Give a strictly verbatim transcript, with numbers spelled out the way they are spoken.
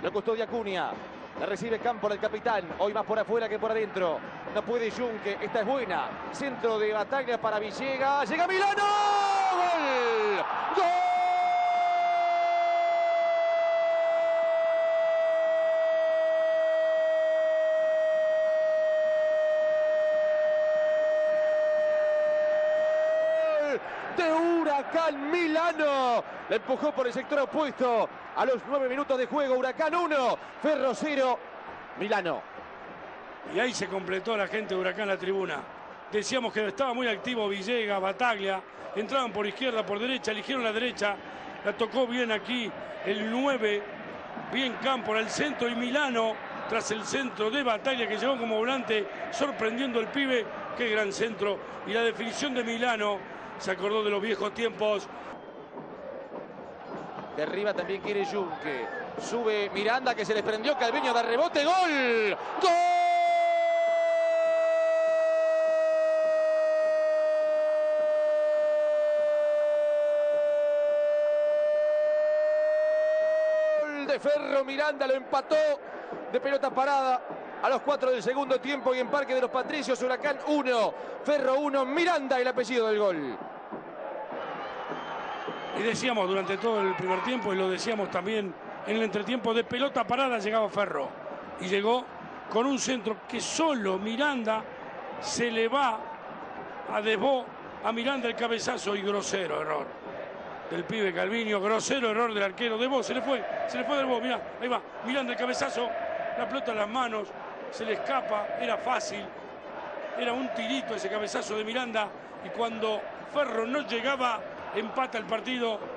Lo custodia Cunha. La recibe Campo del capitán. Hoy más por afuera que por adentro. No puede Junque. Esta es buena. Centro de Bataglia para Villegas. Llega Milano. ¡Gol! ¡Gol! De Huracán Milano. La empujó por el sector opuesto. A los nueve minutos de juego, Huracán uno, Ferro cero, Milano. Y ahí se completó la gente de Huracán la tribuna. Decíamos que estaba muy activo Villegas, Bataglia. Entraban por izquierda, por derecha, eligieron la derecha. La tocó bien aquí el nueve. Bien Campo al centro y Milano, tras el centro de Bataglia que llegó como volante, sorprendiendo al pibe. Qué gran centro. Y la definición de Milano. Se acordó de los viejos tiempos. De arriba también quiere Junque. Sube Miranda que se les prendió. Calviño da rebote. ¡Gol! ¡Gol! De Ferro. Miranda lo empató de pelota parada. A los cuatro del segundo tiempo y en Parque de los Patricios, Huracán uno, Ferro uno, Miranda el apellido del gol. Y decíamos durante todo el primer tiempo, y lo decíamos también en el entretiempo, de pelota parada llegaba Ferro. Y llegó con un centro que solo Miranda se le va a Desbó, a Miranda el cabezazo y grosero error del pibe Calviño, grosero error del arquero. Desbó se le fue, se le fue Desbó, mirá, ahí va, Miranda el cabezazo, la pelota en las manos. Se le escapa, era fácil, era un tirito ese cabezazo de Miranda y cuando Ferro no llegaba, empata el partido